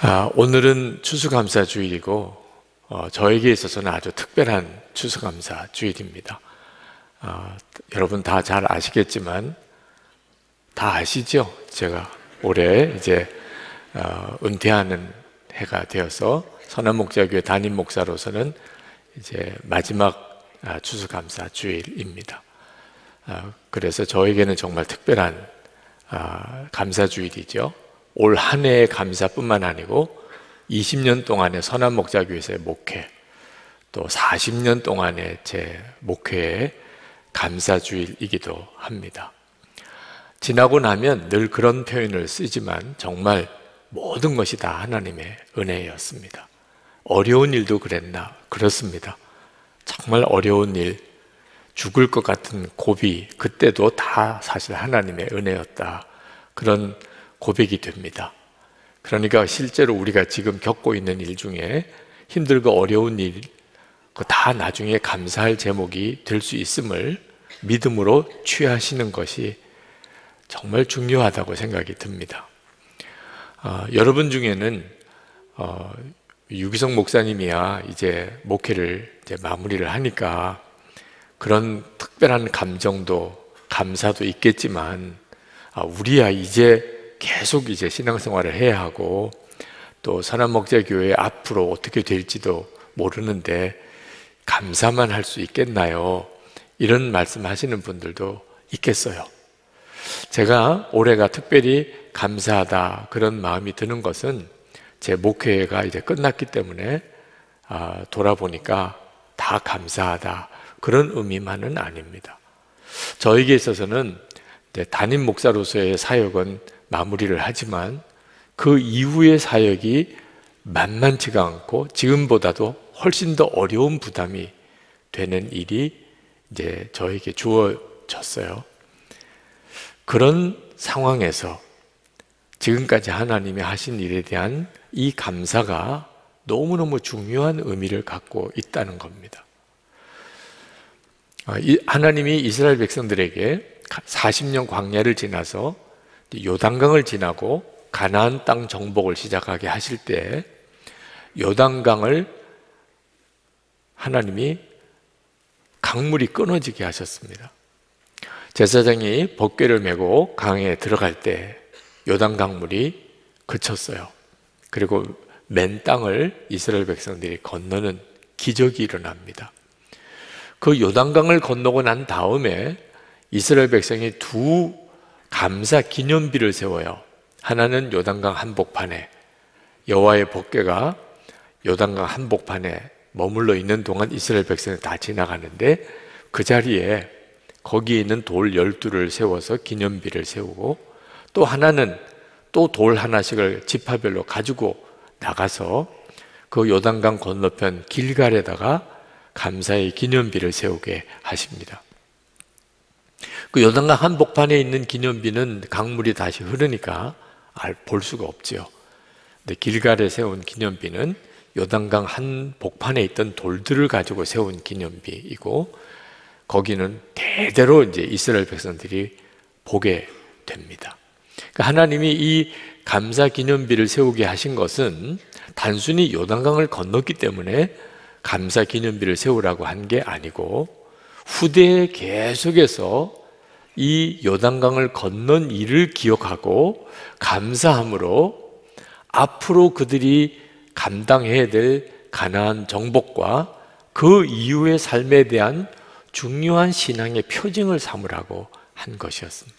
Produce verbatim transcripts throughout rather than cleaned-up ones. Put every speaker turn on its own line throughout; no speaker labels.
아, 오늘은 추수감사 주일이고 어, 저에게 있어서는 아주 특별한 추수감사 주일입니다. 아, 여러분 다 잘 아시겠지만 다 아시죠? 제가 올해 이제 어, 은퇴하는 해가 되어서 선한목자교회 담임 목사로서는 이제 마지막 아, 추수감사 주일입니다. 아, 그래서 저에게는 정말 특별한 아, 감사 주일이죠. 올 한 해의 감사뿐만 아니고 이십 년 동안의 선한목자교회에서의 목회, 또 사십 년 동안의 제 목회의 감사주일이기도 합니다. 지나고 나면 늘 그런 표현을 쓰지만 정말 모든 것이 다 하나님의 은혜였습니다. 어려운 일도 그랬나? 그렇습니다. 정말 어려운 일, 죽을 것 같은 고비, 그때도 다 사실 하나님의 은혜였다. 그런 고백이 됩니다. 그러니까 실제로 우리가 지금 겪고 있는 일 중에 힘들고 어려운 일, 그 다 나중에 감사할 제목이 될 수 있음을 믿음으로 취하시는 것이 정말 중요하다고 생각이 듭니다. 어, 여러분 중에는 어, 유기성 목사님이야 이제 목회를 이제 마무리를 하니까 그런 특별한 감정도 감사도 있겠지만, 아, 우리야 이제 계속 이제 신앙생활을 해야 하고 또 선한목자교회 앞으로 어떻게 될지도 모르는데 감사만 할 수 있겠나요? 이런 말씀하시는 분들도 있겠어요. 제가 올해가 특별히 감사하다 그런 마음이 드는 것은 제 목회가 이제 끝났기 때문에 아, 돌아보니까 다 감사하다 그런 의미만은 아닙니다. 저에게 있어서는 담임 목사로서의 사역은 마무리를 하지만 그 이후의 사역이 만만치가 않고 지금보다도 훨씬 더 어려운 부담이 되는 일이 이제 저에게 주어졌어요. 그런 상황에서 지금까지 하나님이 하신 일에 대한 이 감사가 너무너무 중요한 의미를 갖고 있다는 겁니다. 하나님이 이스라엘 백성들에게 사십 년 광야를 지나서 요단강을 지나고 가나안 땅 정복을 시작하게 하실 때 요단강을 하나님이 강물이 끊어지게 하셨습니다. 제사장이 법궤를 메고 강에 들어갈 때 요단 강물이 그쳤어요. 그리고 맨 땅을 이스라엘 백성들이 건너는 기적이 일어납니다. 그 요단강을 건너고 난 다음에 이스라엘 백성이 두 감사 기념비를 세워요. 하나는 요단강 한복판에, 여호와의 법궤가 요단강 한복판에 머물러 있는 동안 이스라엘 백성이 다 지나가는데 그 자리에 거기에 있는 돌 열두를 세워서 기념비를 세우고, 또 하나는 또 돌 하나씩을 지파별로 가지고 나가서 그 요단강 건너편 길갈에다가 감사의 기념비를 세우게 하십니다. 그 요단강 한복판에 있는 기념비는 강물이 다시 흐르니까 볼 수가 없지요. 근데 길갈에 세운 기념비는 요단강 한복판에 있던 돌들을 가지고 세운 기념비이고, 거기는 대대로 이제 이스라엘 백성들이 보게 됩니다. 그러니까 하나님이 이 감사 기념비를 세우게 하신 것은 단순히 요단강을 건넜기 때문에 감사 기념비를 세우라고 한 게 아니고, 후대에 계속해서 이 요단강을 건넌 일을 기억하고 감사함으로 앞으로 그들이 감당해야 될 가나안 정복과 그 이후의 삶에 대한 중요한 신앙의 표징을 삼으라고 한 것이었습니다.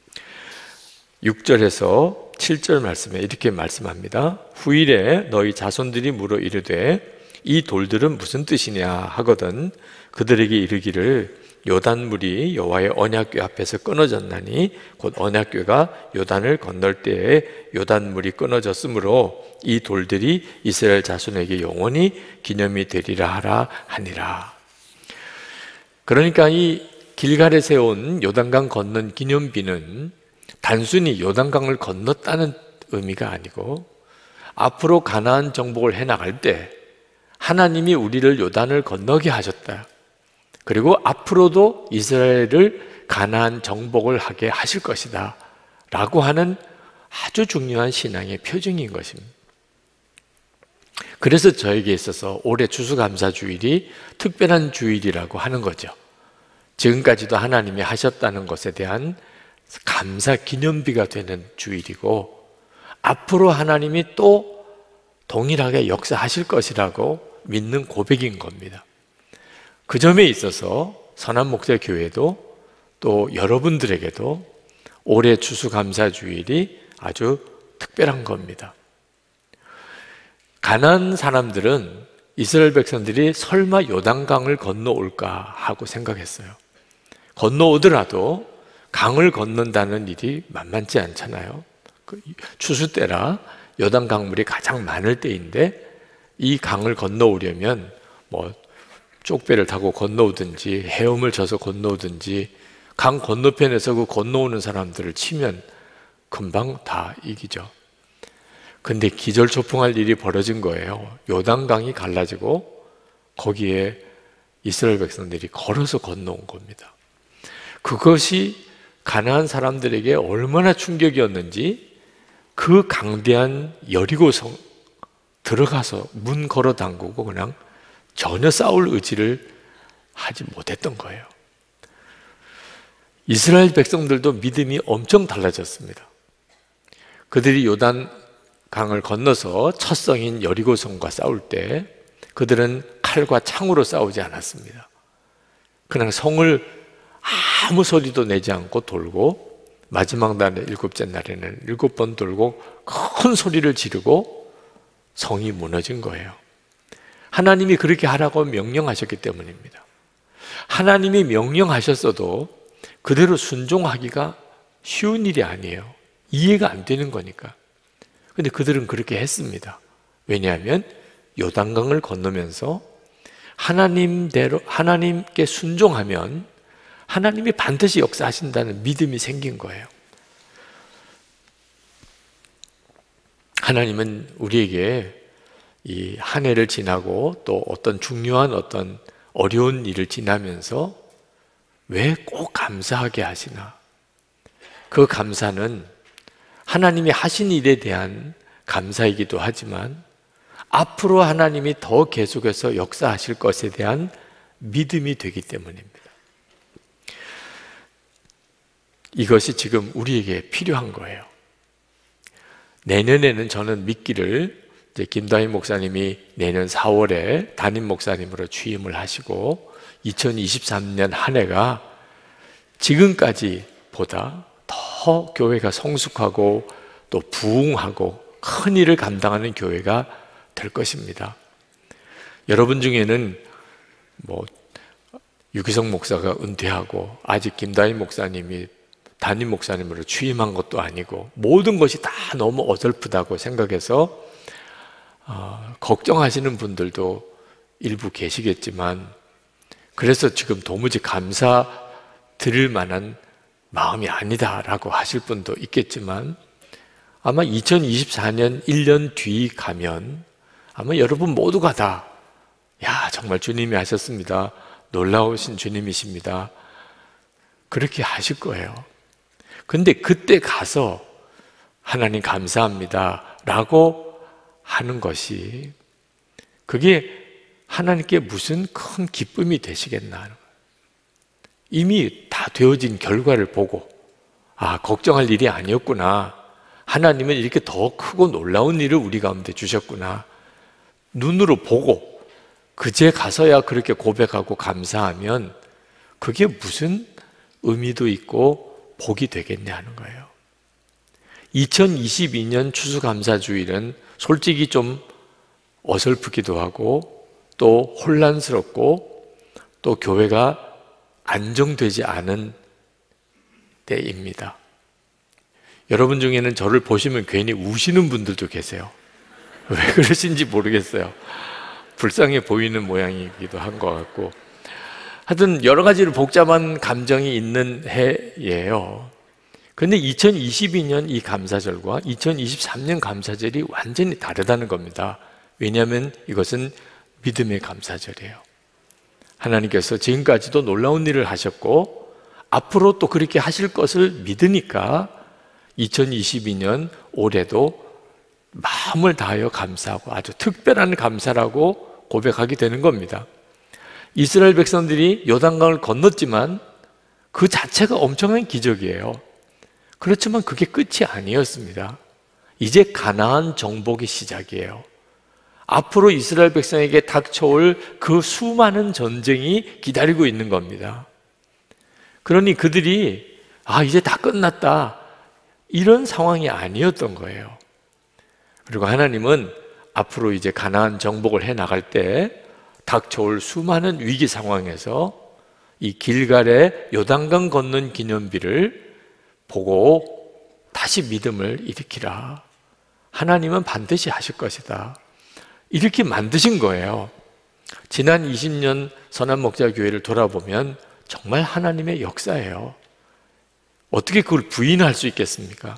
육 절에서 칠 절 말씀에 이렇게 말씀합니다. 후일에 너희 자손들이 물어 이르되 이 돌들은 무슨 뜻이냐 하거든 그들에게 이르기를 요단물이 여호와의 언약궤 앞에서 끊어졌나니 곧 언약궤가 요단을 건널 때에 요단물이 끊어졌으므로 이 돌들이 이스라엘 자손에게 영원히 기념이 되리라 하라 하니라. 그러니까 이 길갈에 세운 요단강 건넌 기념비는 단순히 요단강을 건넜다는 의미가 아니고, 앞으로 가나안 정복을 해나갈 때 하나님이 우리를 요단을 건너게 하셨다. 그리고 앞으로도 이스라엘을 가나안 정복을 하게 하실 것이다 라고 하는 아주 중요한 신앙의 표징인 것입니다. 그래서 저에게 있어서 올해 추수감사주일이 특별한 주일이라고 하는 거죠. 지금까지도 하나님이 하셨다는 것에 대한 감사 기념비가 되는 주일이고, 앞으로 하나님이 또 동일하게 역사하실 것이라고 믿는 고백인 겁니다. 그 점에 있어서 선한목자교회도 또 여러분들에게도 올해 추수감사주일이 아주 특별한 겁니다. 가나안 사람들은 이스라엘 백성들이 설마 요단강을 건너올까 하고 생각했어요. 건너오더라도 강을 건넌다는 일이 만만치 않잖아요. 추수 때라 요단 강물이 가장 많을 때인데, 이 강을 건너오려면 뭐 쪽배를 타고 건너오든지 헤엄을 쳐서 건너오든지, 강 건너편에서 그 건너오는 사람들을 치면 금방 다 이기죠. 근데 기절초풍할 일이 벌어진 거예요. 요단강이 갈라지고 거기에 이스라엘 백성들이 걸어서 건너온 겁니다. 그것이 가나안 사람들에게 얼마나 충격이었는지, 그 강대한 여리고성 들어가서 문 걸어 담그고 그냥 전혀 싸울 의지를 하지 못했던 거예요. 이스라엘 백성들도 믿음이 엄청 달라졌습니다. 그들이 요단 강을 건너서 첫 성인 여리고성과 싸울 때 그들은 칼과 창으로 싸우지 않았습니다. 그냥 성을 아무 소리도 내지 않고 돌고, 마지막 날에 일곱째 날에는 일곱 번 돌고 큰 소리를 지르고 성이 무너진 거예요. 하나님이 그렇게 하라고 명령하셨기 때문입니다. 하나님이 명령하셨어도 그대로 순종하기가 쉬운 일이 아니에요. 이해가 안 되는 거니까. 근데 그들은 그렇게 했습니다. 왜냐하면 요단강을 건너면서 하나님대로, 하나님께 순종하면 하나님이 반드시 역사하신다는 믿음이 생긴 거예요. 하나님은 우리에게 이 한 해를 지나고 또 어떤 중요한 어떤 어려운 일을 지나면서 왜 꼭 감사하게 하시나? 그 감사는 하나님이 하신 일에 대한 감사이기도 하지만, 앞으로 하나님이 더 계속해서 역사하실 것에 대한 믿음이 되기 때문입니다. 이것이 지금 우리에게 필요한 거예요. 내년에는 저는 믿기를, 이제 김다희 목사님이 내년 사월에 담임 목사님으로 취임을 하시고 이천이십삼 년 한 해가 지금까지보다 더 교회가 성숙하고 또 부흥하고 큰 일을 감당하는 교회가 될 것입니다. 여러분 중에는 뭐 유기성 목사가 은퇴하고 아직 김다희 목사님이 담임 목사님으로 취임한 것도 아니고 모든 것이 다 너무 어설프다고 생각해서 어, 걱정하시는 분들도 일부 계시겠지만, 그래서 지금 도무지 감사 드릴 만한 마음이 아니다라고 하실 분도 있겠지만, 아마 이천이십사 년 일 년 뒤 가면 아마 여러분 모두가 다, 야, 정말 주님이 하셨습니다, 놀라우신 주님이십니다, 그렇게 하실 거예요. 근데 그때 가서 하나님 감사합니다 라고 하는 것이, 그게 하나님께 무슨 큰 기쁨이 되시겠나 하는 거예요. 이미 다 되어진 결과를 보고, 아, 걱정할 일이 아니었구나, 하나님은 이렇게 더 크고 놀라운 일을 우리 가운데 주셨구나, 눈으로 보고 그제 가서야 그렇게 고백하고 감사하면 그게 무슨 의미도 있고 복이 되겠냐 하는 거예요. 이천이십이 년 추수감사주일은 솔직히 좀 어설프기도 하고 또 혼란스럽고 또 교회가 안정되지 않은 때입니다. 여러분 중에는 저를 보시면 괜히 우시는 분들도 계세요. 왜 그러신지 모르겠어요. 불쌍해 보이는 모양이기도 한 것 같고, 하여튼 여러 가지로 복잡한 감정이 있는 해예요. 그런데 이천이십이 년 이 감사절과 이천이십삼 년 감사절이 완전히 다르다는 겁니다. 왜냐하면 이것은 믿음의 감사절이에요. 하나님께서 지금까지도 놀라운 일을 하셨고 앞으로 또 그렇게 하실 것을 믿으니까 이천이십이 년 올해도 마음을 다하여 감사하고 아주 특별한 감사라고 고백하게 되는 겁니다. 이스라엘 백성들이 요단강을 건넜지만 그 자체가 엄청난 기적이에요. 그렇지만 그게 끝이 아니었습니다. 이제 가나안 정복의 시작이에요. 앞으로 이스라엘 백성에게 닥쳐올 그 수많은 전쟁이 기다리고 있는 겁니다. 그러니 그들이 아 이제 다 끝났다 이런 상황이 아니었던 거예요. 그리고 하나님은 앞으로 이제 가나안 정복을 해 나갈 때 닥쳐올 수많은 위기 상황에서 이 길갈의 요단강 건넌 기념비를 보고 다시 믿음을 일으키라. 하나님은 반드시 하실 것이다. 이렇게 만드신 거예요. 지난 이십 년 선한목자교회를 돌아보면 정말 하나님의 역사예요. 어떻게 그걸 부인할 수 있겠습니까?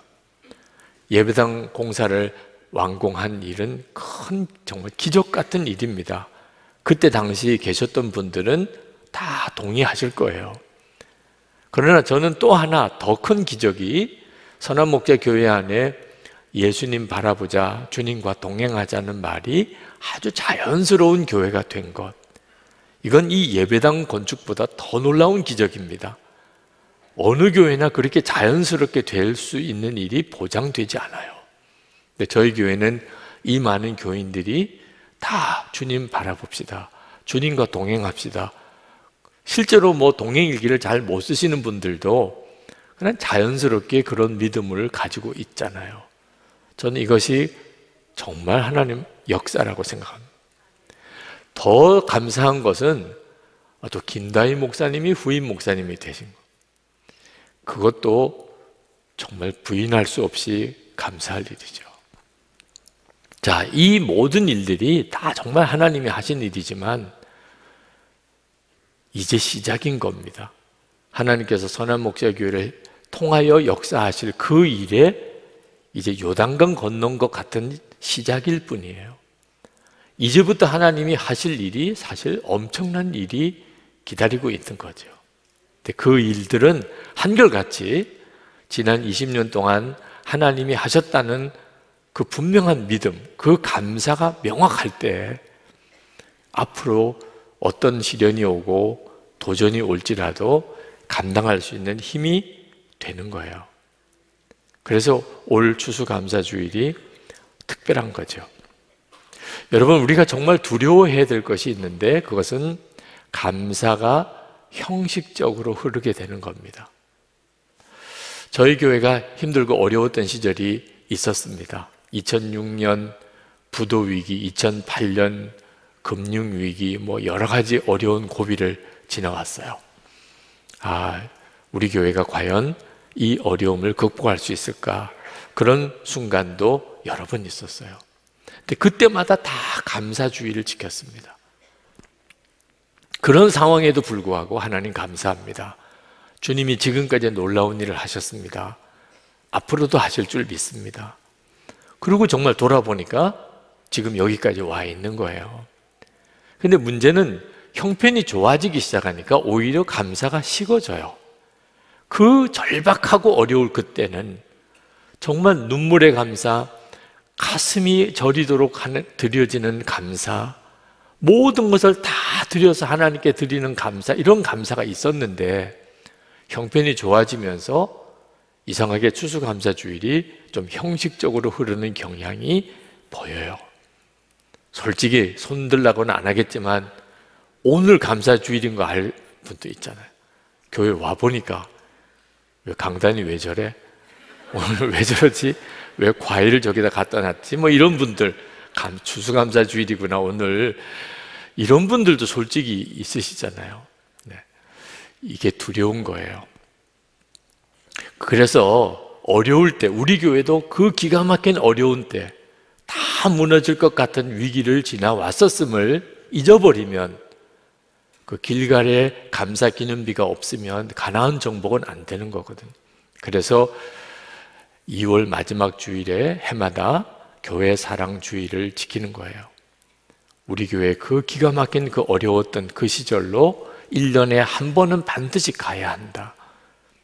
예배당 공사를 완공한 일은 큰 정말 기적 같은 일입니다. 그때 당시 계셨던 분들은 다 동의하실 거예요. 그러나 저는 또 하나 더 큰 기적이 선한목자교회 안에 예수님 바라보자, 주님과 동행하자는 말이 아주 자연스러운 교회가 된 것. 이건 이 예배당 건축보다 더 놀라운 기적입니다. 어느 교회나 그렇게 자연스럽게 될 수 있는 일이 보장되지 않아요. 근데 저희 교회는 이 많은 교인들이 다 주님 바라봅시다. 주님과 동행합시다. 실제로 뭐 동행일기를 잘 못 쓰시는 분들도 그냥 자연스럽게 그런 믿음을 가지고 있잖아요. 저는 이것이 정말 하나님 역사라고 생각합니다. 더 감사한 것은 또 김다희 목사님이 후임 목사님이 되신 것. 그것도 정말 부인할 수 없이 감사할 일이죠. 자, 이 모든 일들이 다 정말 하나님이 하신 일이지만 이제 시작인 겁니다. 하나님께서 선한목자교회를 통하여 역사하실 그 일에 이제 요단강 건넌 것 같은 시작일 뿐이에요. 이제부터 하나님이 하실 일이 사실 엄청난 일이 기다리고 있는 거죠. 근데 그 일들은 한결같이 지난 이십 년 동안 하나님이 하셨다는 그 분명한 믿음, 그 감사가 명확할 때 앞으로 어떤 시련이 오고 도전이 올지라도 감당할 수 있는 힘이 되는 거예요. 그래서 올 추수감사주일이 특별한 거죠. 여러분, 우리가 정말 두려워해야 될 것이 있는데 그것은 감사가 형식적으로 흐르게 되는 겁니다. 저희 교회가 힘들고 어려웠던 시절이 있었습니다. 이천육 년 부도위기, 이천팔 년 금융위기, 뭐 여러 가지 어려운 고비를 지나왔어요. 아, 우리 교회가 과연 이 어려움을 극복할 수 있을까? 그런 순간도 여러 번 있었어요. 근데 그때마다 다 감사주의를 지켰습니다. 그런 상황에도 불구하고 하나님 감사합니다. 주님이 지금까지 놀라운 일을 하셨습니다. 앞으로도 하실 줄 믿습니다. 그리고 정말 돌아보니까 지금 여기까지 와 있는 거예요. 근데 문제는 형편이 좋아지기 시작하니까 오히려 감사가 식어져요. 그 절박하고 어려울 그때는 정말 눈물의 감사, 가슴이 저리도록 하는, 드려지는 감사, 모든 것을 다 드려서 하나님께 드리는 감사, 이런 감사가 있었는데 형편이 좋아지면서 이상하게 추수감사주일이 좀 형식적으로 흐르는 경향이 보여요. 솔직히 손들라고는 안 하겠지만 오늘 감사주일인 거 알 분도 있잖아요. 교회 와보니까 왜 강단이 왜 저래? 오늘 왜 저러지? 왜 과일을 저기다 갖다 놨지? 뭐 이런 분들, 감, 추수감사주일이구나 오늘, 이런 분들도 솔직히 있으시잖아요. 네. 이게 두려운 거예요. 그래서 어려울 때, 우리 교회도 그 기가 막힌 어려운 때 다 무너질 것 같은 위기를 지나왔었음을 잊어버리면, 그 길갈에 감사 기념비가 없으면 가나안 정복은 안 되는 거거든. 그래서 이월 마지막 주일에 해마다 교회 사랑 주일을 지키는 거예요. 우리 교회 그 기가 막힌 그 어려웠던 그 시절로 일 년에 한 번은 반드시 가야 한다.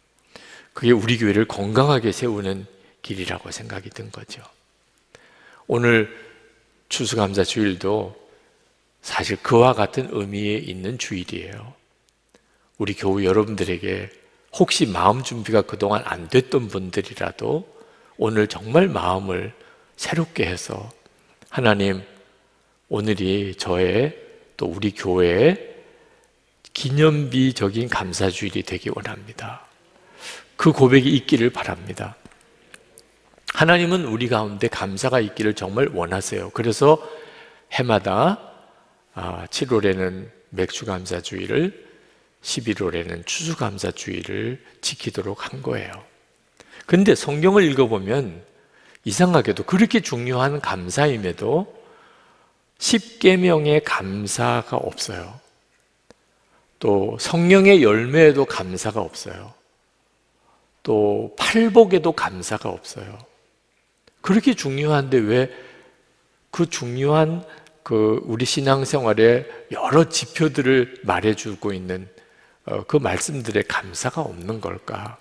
그게 우리 교회를 건강하게 세우는 길이라고 생각이 든 거죠. 오늘 추수감사 주일도 사실 그와 같은 의미에 있는 주일이에요. 우리 교우 여러분들에게 혹시 마음 준비가 그동안 안 됐던 분들이라도 오늘 정말 마음을 새롭게 해서 하나님, 오늘이 저의 또 우리 교회의 기념비적인 감사주일이 되기 원합니다. 그 고백이 있기를 바랍니다. 하나님은 우리 가운데 감사가 있기를 정말 원하세요. 그래서 해마다 칠월에는 맥주감사주일을, 십일월에는 추수감사주일을 지키도록 한 거예요. 근데 성경을 읽어보면 이상하게도 그렇게 중요한 감사임에도 십계명의 감사가 없어요. 또 성령의 열매에도 감사가 없어요. 또 팔복에도 감사가 없어요. 그렇게 중요한데 왜 그 중요한 그 우리 신앙생활의 여러 지표들을 말해주고 있는 그 말씀들에 감사가 없는 걸까?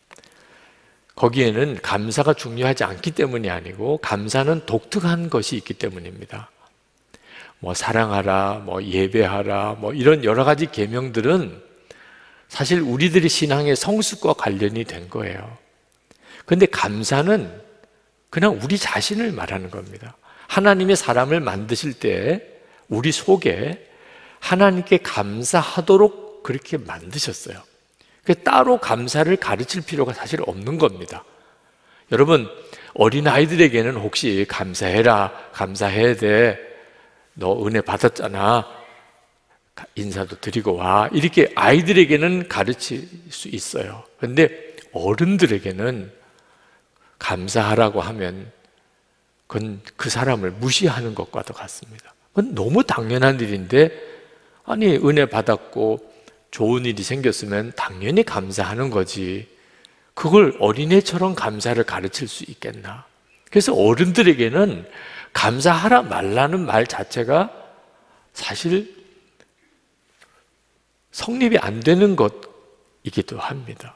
거기에는 감사가 중요하지 않기 때문이 아니고 감사는 독특한 것이 있기 때문입니다. 뭐 사랑하라, 뭐 예배하라, 뭐 이런 여러 가지 계명들은 사실 우리들의 신앙의 성숙과 관련이 된 거예요. 그런데 감사는 그냥 우리 자신을 말하는 겁니다. 하나님의 사람을 만드실 때 우리 속에 하나님께 감사하도록 그렇게 만드셨어요. 따로 감사를 가르칠 필요가 사실 없는 겁니다. 여러분, 어린아이들에게는 혹시 감사해라, 감사해야 돼, 너 은혜 받았잖아, 인사도 드리고 와, 이렇게 아이들에게는 가르칠 수 있어요. 그런데 어른들에게는 감사하라고 하면 그건 그 사람을 무시하는 것과도 같습니다. 그건 너무 당연한 일인데, 아니 은혜 받았고 좋은 일이 생겼으면 당연히 감사하는 거지, 그걸 어린애처럼 감사를 가르칠 수 있겠나? 그래서 어른들에게는 감사하라 말라는 말 자체가 사실 성립이 안 되는 것이기도 합니다.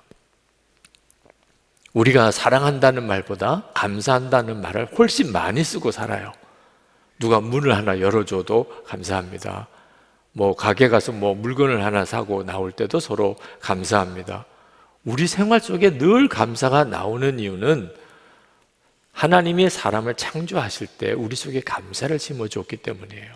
우리가 사랑한다는 말보다 감사한다는 말을 훨씬 많이 쓰고 살아요. 누가 문을 하나 열어줘도 감사합니다. 뭐 가게 가서 뭐 물건을 하나 사고 나올 때도 서로 감사합니다. 우리 생활 속에 늘 감사가 나오는 이유는 하나님이 사람을 창조하실 때 우리 속에 감사를 심어줬기 때문이에요.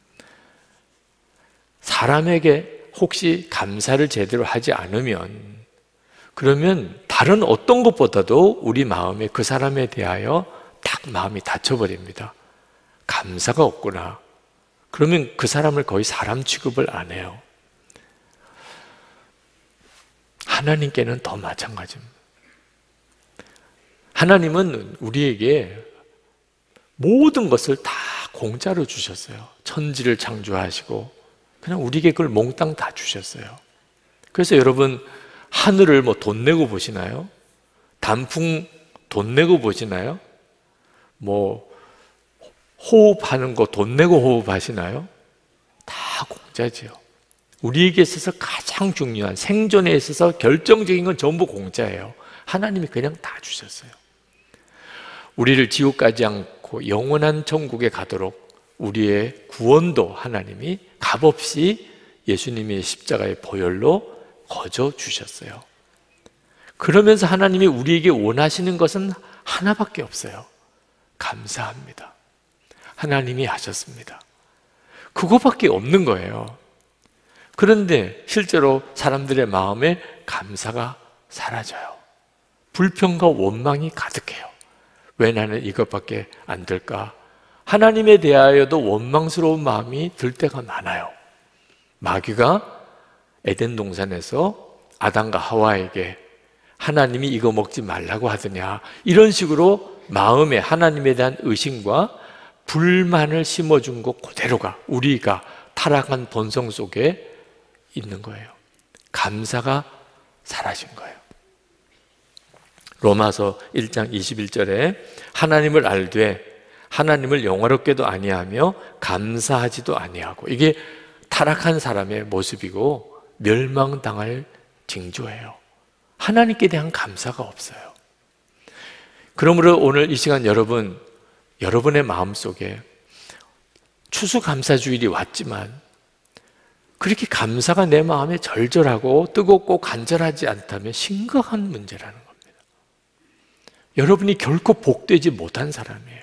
사람에게 혹시 감사를 제대로 하지 않으면, 그러면 다른 어떤 것보다도 우리 마음에 그 사람에 대하여 딱 마음이 닫혀버립니다. 감사가 없구나. 그러면 그 사람을 거의 사람 취급을 안 해요. 하나님께는 더 마찬가지입니다. 하나님은 우리에게 모든 것을 다 공짜로 주셨어요. 천지를 창조하시고 그냥 우리에게 그걸 몽땅 다 주셨어요. 그래서 여러분, 하늘을 뭐 돈 내고 보시나요? 단풍 돈 내고 보시나요? 뭐 호흡하는 거 돈 내고 호흡하시나요? 다 공짜지요. 우리에게 있어서 가장 중요한, 생존에 있어서 결정적인 건 전부 공짜예요. 하나님이 그냥 다 주셨어요. 우리를 지옥 가지 않고 영원한 천국에 가도록 우리의 구원도 하나님이 값없이 예수님의 십자가의 보혈로 거저 주셨어요. 그러면서 하나님이 우리에게 원하시는 것은 하나밖에 없어요. 감사합니다. 하나님이 하셨습니다. 그거밖에 없는 거예요. 그런데 실제로 사람들의 마음에 감사가 사라져요. 불평과 원망이 가득해요. 왜 나는 이것밖에 안 될까? 하나님에 대하여도 원망스러운 마음이 들 때가 많아요. 마귀가 에덴 동산에서 아담과 하와에게 하나님이 이거 먹지 말라고 하더냐, 이런 식으로 마음에 하나님에 대한 의심과 불만을 심어준 것 그대로가 우리가 타락한 본성 속에 있는 거예요. 감사가 사라진 거예요. 로마서 일 장 이십일 절에 하나님을 알되 하나님을 영화롭게도 아니하며 감사하지도 아니하고, 이게 타락한 사람의 모습이고 멸망당할 징조예요. 하나님께 대한 감사가 없어요. 그러므로 오늘 이 시간 여러분, 여러분의 마음속에 추수감사주일이 왔지만 그렇게 감사가 내 마음에 절절하고 뜨겁고 간절하지 않다면 심각한 문제라는 겁니다. 여러분이 결코 복되지 못한 사람이에요.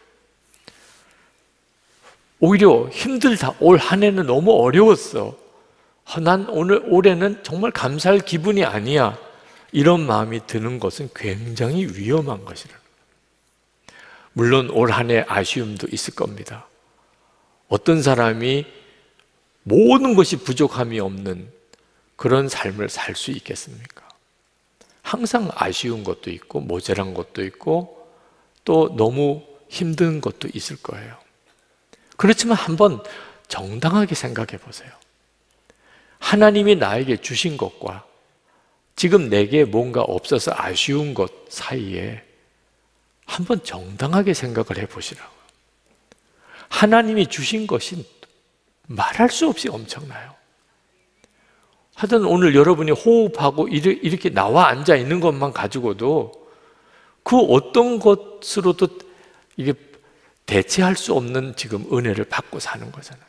오히려 힘들다. 올 한 해는 너무 어려웠어. 난 오늘 올해는 정말 감사할 기분이 아니야. 이런 마음이 드는 것은 굉장히 위험한 것이라는 거예요. 물론 올 한 해 아쉬움도 있을 겁니다. 어떤 사람이 모든 것이 부족함이 없는 그런 삶을 살 수 있겠습니까? 항상 아쉬운 것도 있고 모자란 것도 있고 또 너무 힘든 것도 있을 거예요. 그렇지만 한번 정당하게 생각해 보세요. 하나님이 나에게 주신 것과 지금 내게 뭔가 없어서 아쉬운 것 사이에 한번 정당하게 생각을 해 보시라고요. 하나님이 주신 것이 말할 수 없이 엄청나요. 하여튼 오늘 여러분이 호흡하고 이렇게 나와 앉아 있는 것만 가지고도 그 어떤 것으로도 이게 대체할 수 없는 지금 은혜를 받고 사는 거잖아요.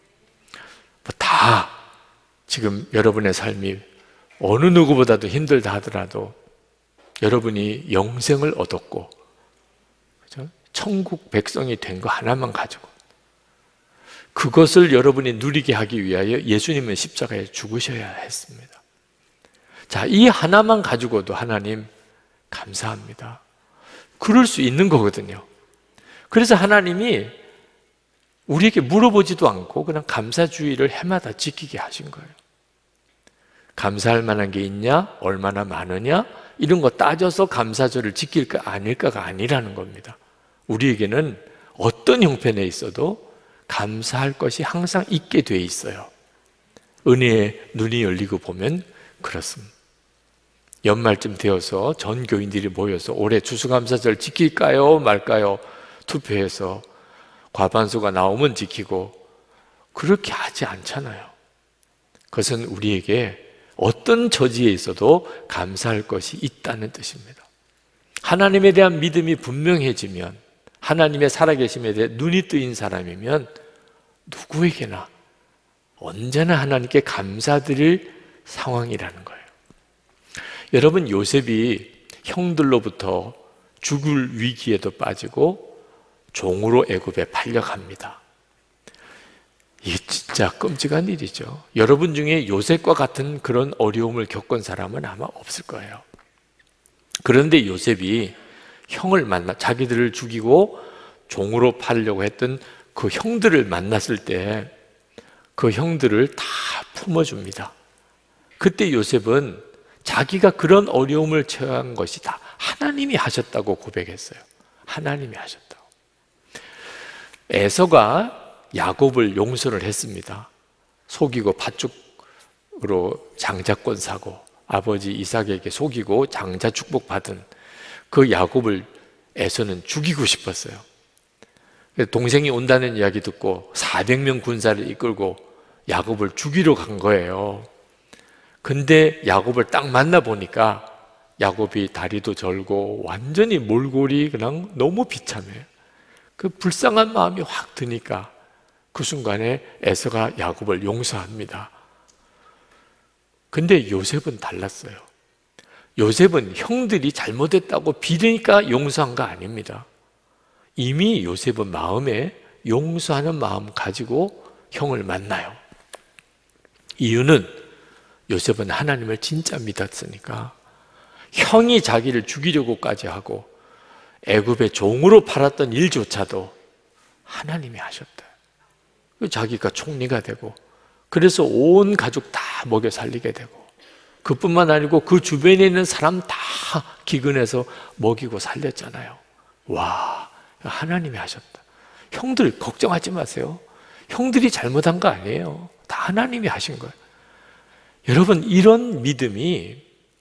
다 지금 여러분의 삶이 어느 누구보다도 힘들다 하더라도 여러분이 영생을 얻었고, 그렇죠? 천국 백성이 된 거 하나만 가지고 그것을 여러분이 누리게 하기 위하여 예수님은 십자가에 죽으셔야 했습니다. 자, 이 하나만 가지고도 하나님 감사합니다. 그럴 수 있는 거거든요. 그래서 하나님이 우리에게 물어보지도 않고 그냥 감사주의를 해마다 지키게 하신 거예요. 감사할 만한 게 있냐? 얼마나 많으냐? 이런 거 따져서 감사절을 지킬까 아닐까가 아니라는 겁니다. 우리에게는 어떤 형편에 있어도 감사할 것이 항상 있게 돼 있어요. 은혜의 눈이 열리고 보면 그렇습니다. 연말쯤 되어서 전 교인들이 모여서 올해 추수감사절 지킬까요? 말까요? 투표해서 과반수가 나오면 지키고 그렇게 하지 않잖아요. 그것은 우리에게 어떤 처지에 있어도 감사할 것이 있다는 뜻입니다. 하나님에 대한 믿음이 분명해지면, 하나님의 살아계심에 대해 눈이 뜨인 사람이면 누구에게나 언제나 하나님께 감사드릴 상황이라는 거예요. 여러분, 요셉이 형들로부터 죽을 위기에도 빠지고 종으로 애굽에 팔려갑니다. 이게 진짜 끔찍한 일이죠. 여러분 중에 요셉과 같은 그런 어려움을 겪은 사람은 아마 없을 거예요. 그런데 요셉이 형을 만나, 자기들을 죽이고 종으로 팔려고 했던 그 형들을 만났을 때 그 형들을 다 품어줍니다. 그때 요셉은 자기가 그런 어려움을 처한 것이 다 하나님이 하셨다고 고백했어요. 하나님이 하셨다고. 에서가 야곱을 용서를 했습니다. 속이고 팥죽으로 장자권 사고 아버지 이삭에게 속이고 장자 축복받은 그 야곱을 에서는 죽이고 싶었어요. 동생이 온다는 이야기 듣고 사백 명 군사를 이끌고 야곱을 죽이러 간 거예요. 근데 야곱을 딱 만나보니까 야곱이 다리도 절고 완전히 몰골이 그냥 너무 비참해요. 그 불쌍한 마음이 확 드니까 그 순간에 에서가 야곱을 용서합니다. 근데 요셉은 달랐어요. 요셉은 형들이 잘못했다고 비리니까 용서한 거 아닙니다. 이미 요셉은 마음에 용서하는 마음 가지고 형을 만나요. 이유는 요셉은 하나님을 진짜 믿었으니까 형이 자기를 죽이려고까지 하고 애굽의 종으로 팔았던 일조차도 하나님이 하셨다. 자기가 총리가 되고 그래서 온 가족 다 먹여 살리게 되고 그뿐만 아니고 그 주변에 있는 사람 다 기근해서 먹이고 살렸잖아요. 와, 하나님이 하셨다. 형들 걱정하지 마세요. 형들이 잘못한 거 아니에요. 다 하나님이 하신 거예요. 여러분, 이런 믿음이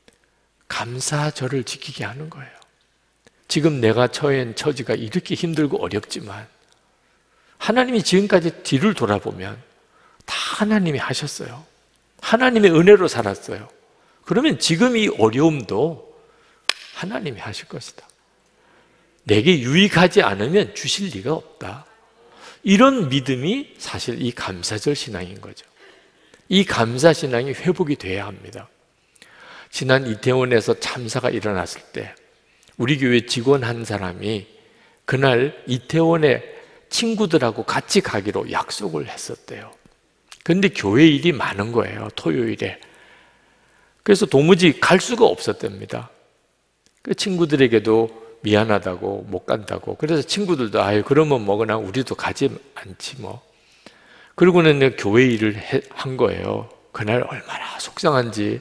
감사절을 지키게 하는 거예요. 지금 내가 처한 처지가 이렇게 힘들고 어렵지만 하나님이 지금까지 뒤를 돌아보면 다 하나님이 하셨어요. 하나님의 은혜로 살았어요. 그러면 지금 이 어려움도 하나님이 하실 것이다. 내게 유익하지 않으면 주실 리가 없다. 이런 믿음이 사실 이 감사절 신앙인 거죠. 이 감사 신앙이 회복이 돼야 합니다. 지난 이태원에서 참사가 일어났을 때 우리 교회 직원 한 사람이 그날 이태원에 친구들하고 같이 가기로 약속을 했었대요. 그런데 교회 일이 많은 거예요, 토요일에. 그래서 도무지 갈 수가 없었답니다. 그 친구들에게도 미안하다고 못 간다고. 그래서 친구들도 아유 그러면 뭐 그냥 우리도 가지 않지 뭐. 그러고는 교회 일을 해, 한 거예요. 그날 얼마나 속상한지.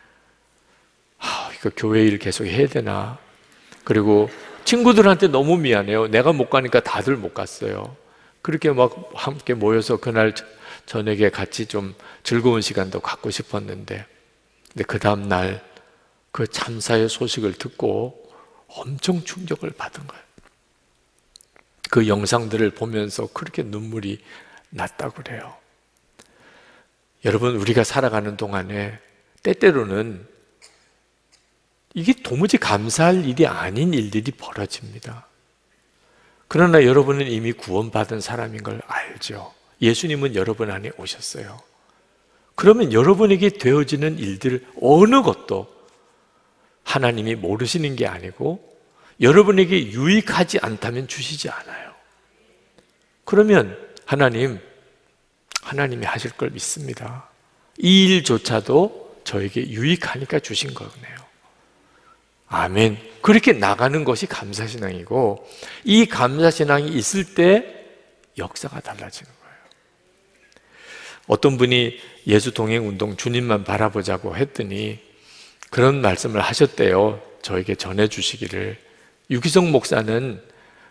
아, 이거 교회 일 계속 해야 되나. 그리고 친구들한테 너무 미안해요. 내가 못 가니까 다들 못 갔어요. 그렇게 막 함께 모여서 그날 저녁에 같이 좀 즐거운 시간도 갖고 싶었는데, 근데 그 다음 날 그 참사의 소식을 듣고 엄청 충격을 받은 거예요. 그 영상들을 보면서 그렇게 눈물이 났다고 그래요. 여러분, 우리가 살아가는 동안에 때때로는 이게 도무지 감사할 일이 아닌 일들이 벌어집니다. 그러나 여러분은 이미 구원받은 사람인 걸 알죠. 예수님은 여러분 안에 오셨어요. 그러면 여러분에게 되어지는 일들 어느 것도 하나님이 모르시는 게 아니고 여러분에게 유익하지 않다면 주시지 않아요. 그러면 하나님, 하나님이 하실 걸 믿습니다. 이 일조차도 저에게 유익하니까 주신 거네요. 아멘. 그렇게 나가는 것이 감사신앙이고, 이 감사신앙이 있을 때 역사가 달라지는 거예요. 어떤 분이 예수 동행 운동 주님만 바라보자고 했더니 그런 말씀을 하셨대요. 저에게 전해주시기를, 유기성 목사는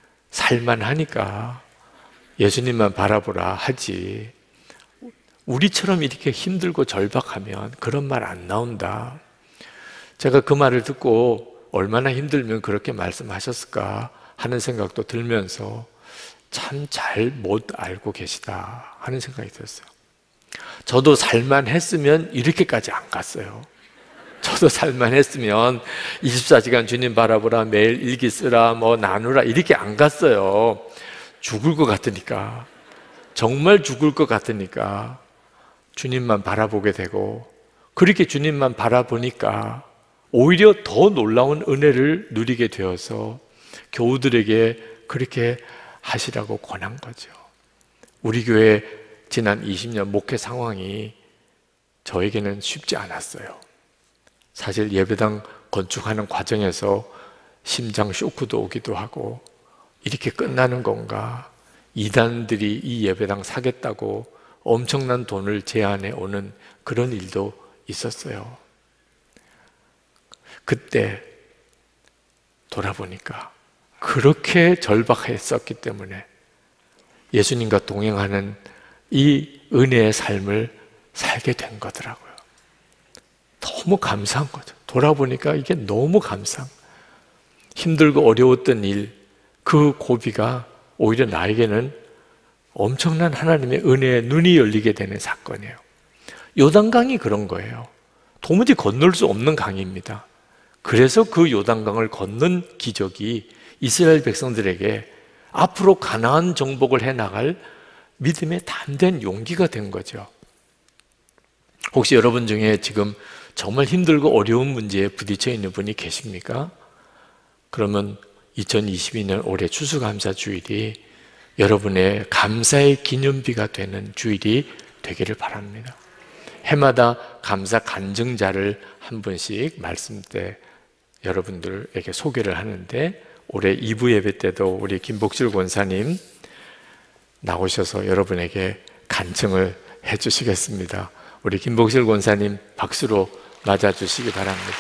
살만하니까 예수님만 바라보라 하지, 우리처럼 이렇게 힘들고 절박하면 그런 말 안 나온다. 제가 그 말을 듣고 얼마나 힘들면 그렇게 말씀하셨을까 하는 생각도 들면서 참 잘 못 알고 계시다 하는 생각이 들었어요. 저도 살만했으면 이렇게까지 안 갔어요. 저도 살만했으면 이십사 시간 주님 바라보라, 매일 일기 쓰라, 뭐 나누라 이렇게 안 갔어요. 죽을 것 같으니까, 정말 죽을 것 같으니까 주님만 바라보게 되고, 그렇게 주님만 바라보니까 오히려 더 놀라운 은혜를 누리게 되어서 교우들에게 그렇게 하시라고 권한 거죠. 우리 교회 지난 이십 년 목회 상황이 저에게는 쉽지 않았어요. 사실 예배당 건축하는 과정에서 심장 쇼크도 오기도 하고, 이렇게 끝나는 건가, 이단들이 이 예배당 사겠다고 엄청난 돈을 제안해 오는 그런 일도 있었어요. 그때 돌아보니까 그렇게 절박했었기 때문에 예수님과 동행하는 이 은혜의 삶을 살게 된 거더라고요. 너무 감사한 거죠. 돌아보니까 이게 너무 감사한, 힘들고 어려웠던 일, 그 고비가 오히려 나에게는 엄청난 하나님의 은혜에 눈이 열리게 되는 사건이에요. 요단강이 그런 거예요. 도무지 건널 수 없는 강입니다. 그래서 그 요단강을 건넌 기적이 이스라엘 백성들에게 앞으로 가나안 정복을 해나갈 믿음의 담대한 용기가 된 거죠. 혹시 여러분 중에 지금 정말 힘들고 어려운 문제에 부딪혀 있는 분이 계십니까? 그러면 이천이십이 년 올해 추수감사 주일이 여러분의 감사의 기념비가 되는 주일이 되기를 바랍니다. 해마다 감사 간증자를 한 분씩 말씀 때 여러분들에게 소개를 하는데, 올해 이 부 예배 때도 우리 김복실 권사님 나오셔서 여러분에게 간증을 해 주시겠습니다. 우리 김복실 권사님 박수로 맞아 주시기 바랍니다.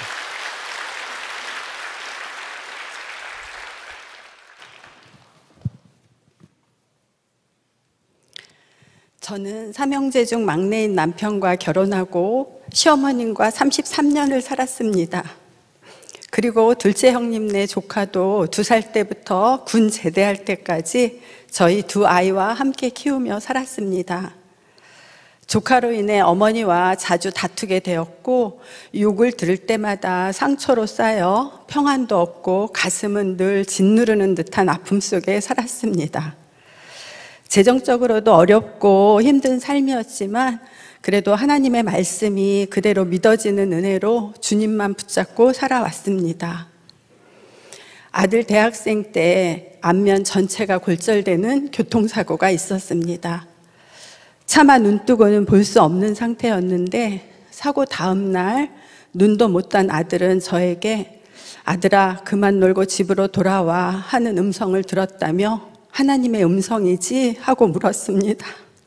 저는 삼형제 중 막내인 남편과 결혼하고 시어머님과 삼십삼 년을 살았습니다. 그리고 둘째 형님네 조카도 두 살 때부터 군 제대할 때까지 저희 두 아이와 함께 키우며 살았습니다. 조카로 인해 어머니와 자주 다투게 되었고 욕을 들을 때마다 상처로 쌓여 평안도 없고 가슴은 늘 짓누르는 듯한 아픔 속에 살았습니다. 재정적으로도 어렵고 힘든 삶이었지만 그래도 하나님의 말씀이 그대로 믿어지는 은혜로 주님만 붙잡고 살아왔습니다. 아들 대학생 때 안면 전체가 골절되는 교통사고가 있었습니다. 차마 눈 뜨고는 볼 수 없는 상태였는데 사고 다음 날 눈도 못 딴 아들은 저에게 아들아 그만 놀고 집으로 돌아와 하는 음성을 들었다며 하나님의 음성이지 하고 물었습니다.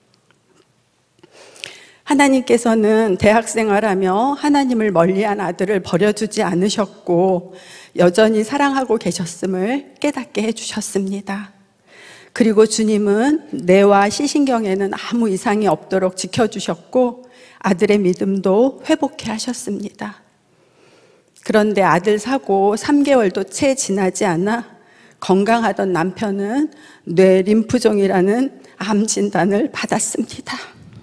하나님께서는 대학생활하며 하나님을 멀리한 아들을 버려두지 않으셨고 여전히 사랑하고 계셨음을 깨닫게 해주셨습니다. 그리고 주님은 뇌와 시신경에는 아무 이상이 없도록 지켜주셨고 아들의 믿음도 회복해 하셨습니다. 그런데 아들 사고 삼 개월도 채 지나지 않아 건강하던 남편은 뇌 림프종이라는 암 진단을 받았습니다.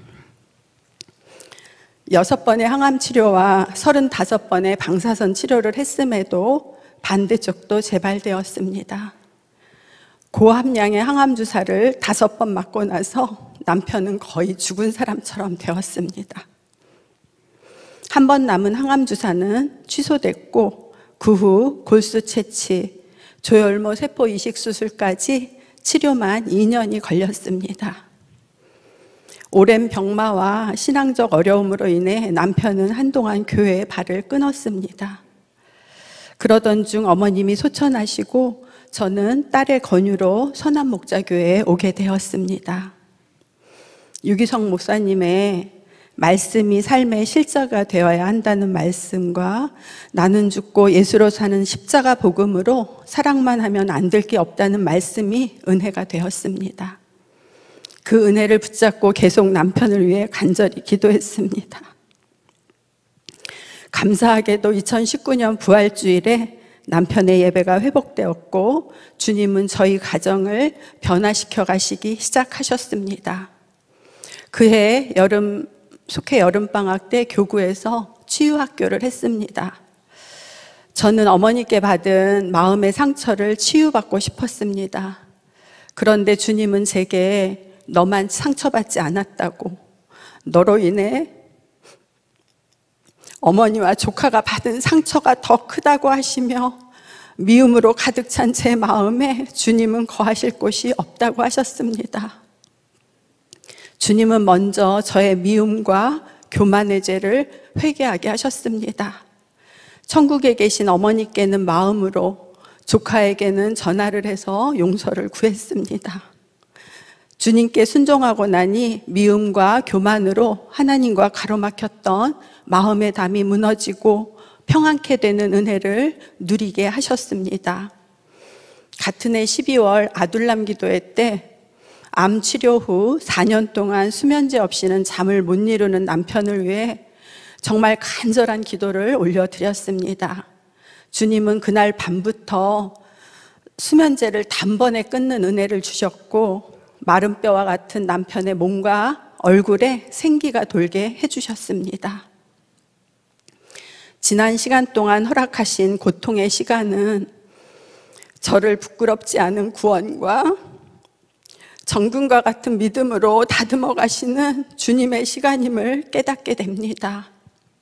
여섯 번의 항암 치료와 서른다섯 번의 방사선 치료를 했음에도 반대쪽도 재발되었습니다. 고함량의 항암 주사를 다섯 번 맞고 나서 남편은 거의 죽은 사람처럼 되었습니다. 한 번 남은 항암 주사는 취소됐고 그 후 골수 채취, 조혈모 세포 이식 수술까지 치료만 이 년이 걸렸습니다. 오랜 병마와 신앙적 어려움으로 인해 남편은 한동안 교회에 발을 끊었습니다. 그러던 중 어머님이 소천하시고 저는 딸의 권유로 선한목자교회에 오게 되었습니다. 유기성 목사님의 말씀이 삶의 실자가 되어야 한다는 말씀과 나는 죽고 예수로 사는 십자가 복음으로 사랑만 하면 안 될 게 없다는 말씀이 은혜가 되었습니다. 그 은혜를 붙잡고 계속 남편을 위해 간절히 기도했습니다. 감사하게도 이천십구 년 부활주일에 남편의 예배가 회복되었고 주님은 저희 가정을 변화시켜 가시기 시작하셨습니다. 그해 여름, 속해 여름방학 때 교구에서 치유학교를 했습니다. 저는 어머니께 받은 마음의 상처를 치유받고 싶었습니다. 그런데 주님은 제게 너만 상처받지 않았다고, 너로 인해 어머니와 조카가 받은 상처가 더 크다고 하시며 미움으로 가득 찬 제 마음에 주님은 거하실 곳이 없다고 하셨습니다. 주님은 먼저 저의 미움과 교만의 죄를 회개하게 하셨습니다. 천국에 계신 어머니께는 마음으로, 조카에게는 전화를 해서 용서를 구했습니다. 주님께 순종하고 나니 미움과 교만으로 하나님과 가로막혔던 마음의 담이 무너지고 평안케 되는 은혜를 누리게 하셨습니다. 같은 해 십이월 아둘람 기도회 때 암 치료 후 사 년 동안 수면제 없이는 잠을 못 이루는 남편을 위해 정말 간절한 기도를 올려드렸습니다. 주님은 그날 밤부터 수면제를 단번에 끊는 은혜를 주셨고 마른 뼈와 같은 남편의 몸과 얼굴에 생기가 돌게 해주셨습니다. 지난 시간 동안 허락하신 고통의 시간은 저를 부끄럽지 않은 구원과 정금과 같은 믿음으로 다듬어 가시는 주님의 시간임을 깨닫게 됩니다.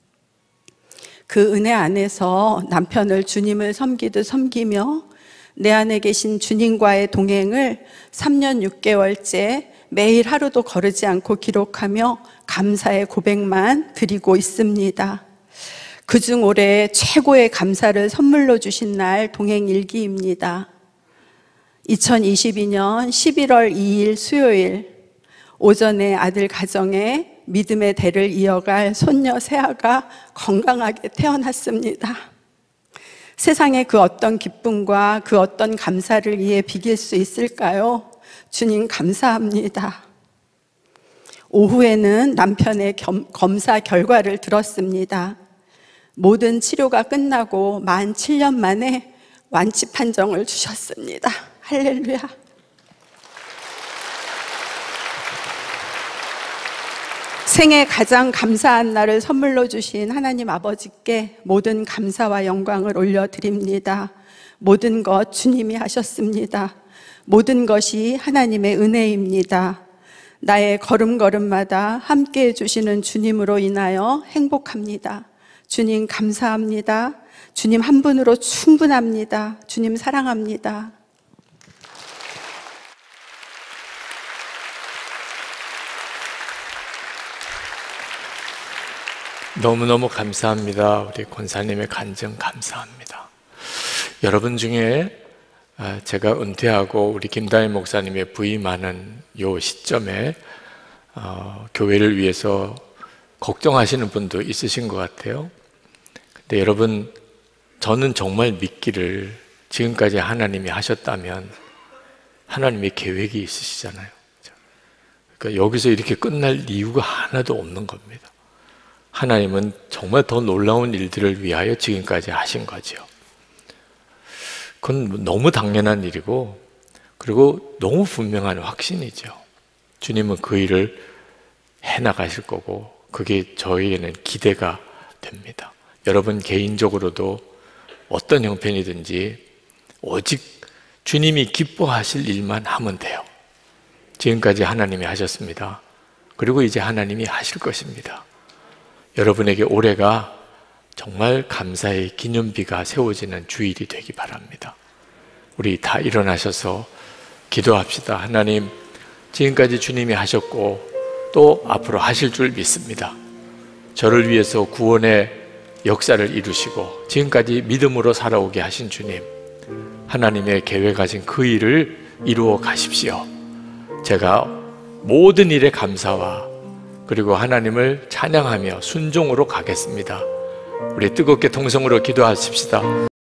그 은혜 안에서 남편을 주님을 섬기듯 섬기며 내 안에 계신 주님과의 동행을 삼 년 육 개월째 매일 하루도 거르지 않고 기록하며 감사의 고백만 드리고 있습니다. 그중 올해 최고의 감사를 선물로 주신 날 동행일기입니다. 이천이십이 년 십일월 이일 수요일 오전에 아들 가정에 믿음의 대를 이어갈 손녀 세아가 건강하게 태어났습니다. 세상의 그 어떤 기쁨과 그 어떤 감사를 이에 비길 수 있을까요? 주님 감사합니다. 오후에는 남편의 겸, 검사 결과를 들었습니다. 모든 치료가 끝나고 만 칠 년 만에 완치 판정을 주셨습니다. 할렐루야. 생애 가장 감사한 날을 선물로 주신 하나님 아버지께 모든 감사와 영광을 올려드립니다. 모든 것 주님이 하셨습니다. 모든 것이 하나님의 은혜입니다. 나의 걸음걸음마다 함께해 주시는 주님으로 인하여 행복합니다. 주님 감사합니다. 주님 한 분으로 충분합니다. 주님 사랑합니다.
너무너무 감사합니다. 우리 권사님의 간증 감사합니다. 여러분 중에 제가 은퇴하고 우리 김다희 목사님의 부임하는 요 시점에 어, 교회를 위해서 걱정하시는 분도 있으신 것 같아요. 근데 여러분, 저는 정말 믿기를 지금까지 하나님이 하셨다면 하나님의 계획이 있으시잖아요. 그러니까 여기서 이렇게 끝날 이유가 하나도 없는 겁니다. 하나님은 정말 더 놀라운 일들을 위하여 지금까지 하신 거죠. 그건 너무 당연한 일이고, 그리고 너무 분명한 확신이죠. 주님은 그 일을 해나가실 거고, 그게 저희에는 기대가 됩니다. 여러분 개인적으로도 어떤 형편이든지 오직 주님이 기뻐하실 일만 하면 돼요. 지금까지 하나님이 하셨습니다. 그리고 이제 하나님이 하실 것입니다. 여러분에게 올해가 정말 감사의 기념비가 세워지는 주일이 되기 바랍니다. 우리 다 일어나셔서 기도합시다. 하나님, 지금까지 주님이 하셨고 또 앞으로 하실 줄 믿습니다. 저를 위해서 구원의 역사를 이루시고 지금까지 믿음으로 살아오게 하신 주님, 하나님의 계획하신 그 일을 이루어 가십시오. 제가 모든 일에 감사와 그리고 하나님을 찬양하며 순종으로 가겠습니다. 우리 뜨겁게 통성으로 기도하십시다.